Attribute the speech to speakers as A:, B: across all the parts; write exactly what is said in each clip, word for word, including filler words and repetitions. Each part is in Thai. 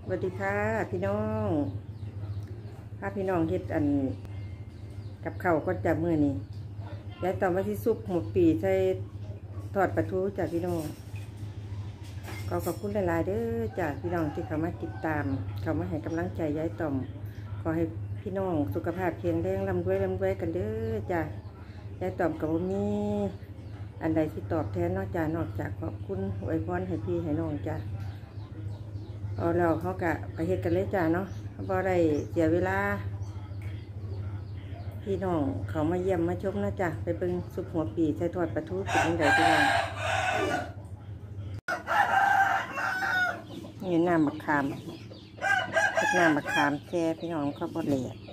A: สวัสดีค่ะพี่น้องพาพี่น้องเฮ็ดอันกับข้าวก็จะมื้อนี้ยายตอมว่าที่ซุปหมดปีใส่ทอดปลาทูจ้ะพี่น้องก็ขอบคุณหลายๆเด้อจ้ะพี่น้องที่เข้ามาติดตามเข้ามาให้กำลังใจยายตอมขอให้พี่น้องสุขภาพแข็งแรงร่ำรวยร่ำรวยกันเด้อจ้ะยายตอมกับมีอันใดที่ตอบแทนนอกจากนอกจากขอบคุณอวยพรให้พี่ให้น้องจ้ะเอาเราเขากะไปเฮ็ดกันเลยจ้าเนาะเพราะได้เสียเวลาพี่น้องเขามาเยี่ยมมาชมนะจ้ะไปเบิ่งซุปหัวปีใส่ทอดปลาทูเป็นยังไงพี่น้องนี่น้ำมะขามน้ำมะขามแช่พี่น้องเขาบดเหลย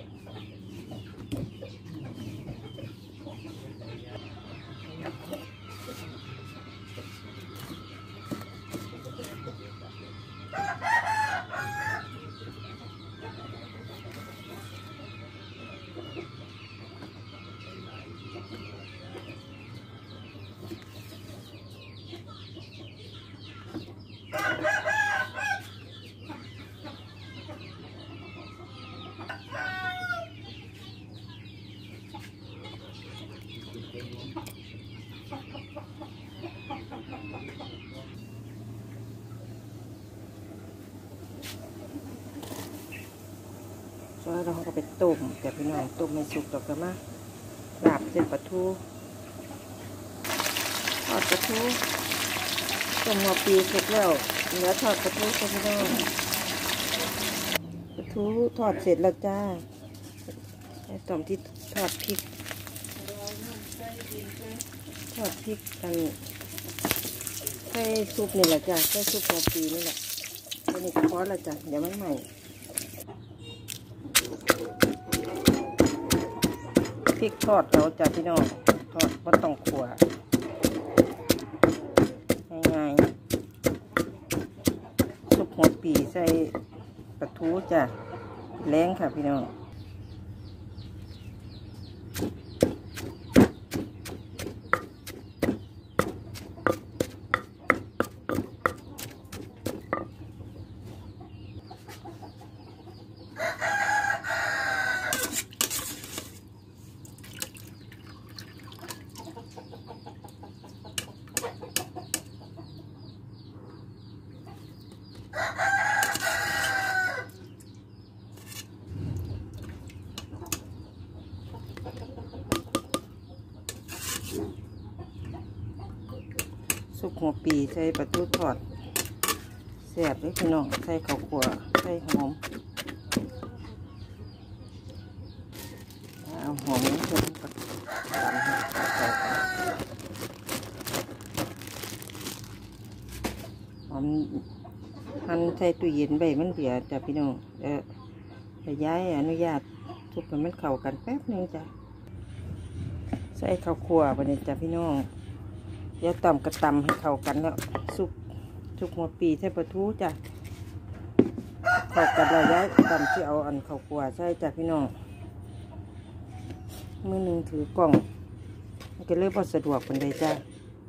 A: แล้วเราก็ไปต้มแต่พี่น้องต้มไม่สุกดอกกันมาลาบเส้นปลาทูทอดปลาทูต้มหัวปีเสร็จแล้วเหลือทอดปลาทูพี่น้องปลาทูทอดเสร็จแล้วจ้าต้มที่ทอดพริกทอดพริกกันใส่ซุปนี่แหละจ้าใส่ซุปหัวปีนี่แหละอันนี้ก็พอแล้วจ้ะเดี๋ยวมันใหม่พริกทอดเราจ้ะพี่น้องทอดไม่ต้องขั่วง่ายๆซุปหัวปีใส่ปลาทูจ้ะแรงค่ะพี่น้องซุปหัวปีใส่ปลาทูทอดแซ่บเลยพี่น้องใส่ข้าวคั่วใส่หอมเอาหอมนี่เป็นตามใส่หอมหั่นใส่ตู้เย็นใบมันเบียดจ้ะพี่น้องเออจะย้ายอนุญาตทุกคนมันเข้ากันแป๊บนึงจ้ะใส่ข้าวคั่วไปเนี่ยจ้ะพี่น้องเดี๋ยวตำกระตำให้เข้ากันแล้วซุปซุปหัวปีใส่ปลาทูจ้ะเข้ากันแล้วย้ายตำที่เอาอันข้าวคั่วใส่จ้ะพี่น้องมือหนึ่งถือกล่องมันก็เลยพอสะดวกเป็นเลยจ้ะ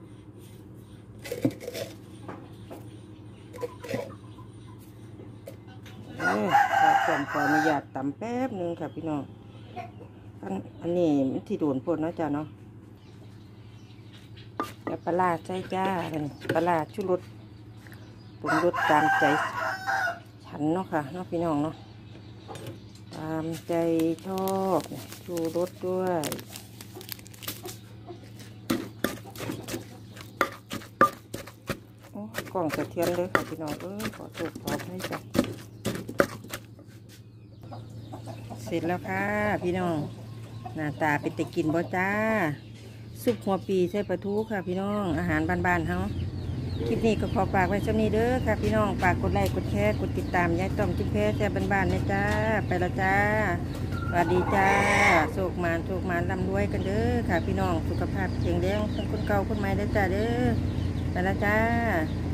A: เออขอขออนุญาตตำแป๊บนึงค่ะพี่น้องอันอันนี้มันที่โดนพ่นนะจ้ะเนาะแล้วปลาใส่จ้าปลาชูรสปรุงรสตามใจฉันเนาะค่ะเนาะพี่น้องเนาะตามใจชอบชูรสด้วยกล่องสะเทือนเลยค่ะพี่น้องเออขอตัวขอให้จ้ะเสร็จแล้วค่ะพี่น้องหน้าตาเป็นตะกินบ่จ้าซุปหัวปีใส่ปลาทูค่ะพี่น้องอาหารบ้านๆเขาคลิปนี้ก็ขอฝากไว้สักนิดเด้อค่ะพี่น้องฝากกดไลค์กดแชร์กดติดตามยายต้อมจิ้มแพ้แซ่บบ้านๆนะจ้าไปแล้วจ้าสวัสดีจ้าโชคมานโชคมานร่ำรวยกันเด้อค่ะพี่น้องสุขภาพแข็งแรงทั้งคนเก่าคนใหม่ได้จ้าเด้อไปแล้วจ้า